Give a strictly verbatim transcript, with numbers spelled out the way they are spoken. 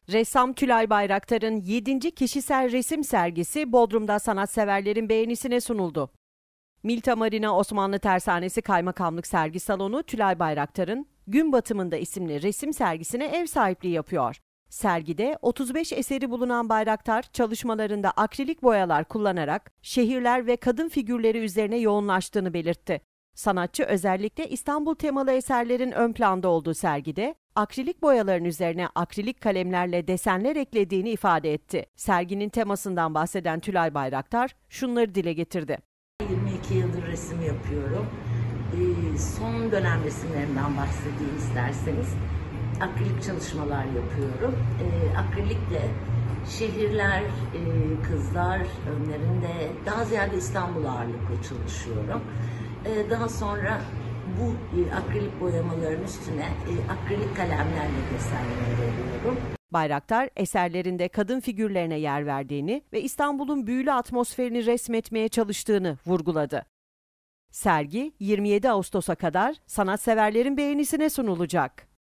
Ressam Tülay Bayraktar'ın yedinci kişisel resim sergisi Bodrum'da sanatseverlerin beğenisine sunuldu. Milta Marina Osmanlı Tersanesi Kaymakamlık Sergi Salonu, Tülay Bayraktar'ın Gün Batımında isimli resim sergisine ev sahipliği yapıyor. Sergide otuz beş eseri bulunan Bayraktar, çalışmalarında akrilik boyalar kullanarak şehirler ve kadın figürleri üzerine yoğunlaştığını belirtti. Sanatçı özellikle İstanbul temalı eserlerin ön planda olduğu sergide, akrilik boyaların üzerine akrilik kalemlerle desenler eklediğini ifade etti. Serginin temasından bahseden Tülay Bayraktar şunları dile getirdi. yirmi iki yıldır resim yapıyorum. Ee, son dönem resimlerimden bahsedeyim isterseniz. Akrilik çalışmalar yapıyorum. Ee, akrilikle şehirler, e, kızlar önlerinde, daha ziyade İstanbul ağırlıklı çalışıyorum. Ee, daha sonra bu e, akrilik boyamaların üstüne e, akrilik kalemlerle desenler veriyorum. Bayraktar, eserlerinde kadın figürlerine yer verdiğini ve İstanbul'un büyülü atmosferini resmetmeye çalıştığını vurguladı. Sergi yirmi yedi Ağustos'a kadar sanatseverlerin beğenisine sunulacak.